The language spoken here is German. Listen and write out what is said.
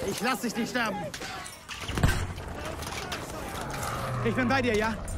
Ich lass dich nicht sterben. Ich bin bei dir, ja?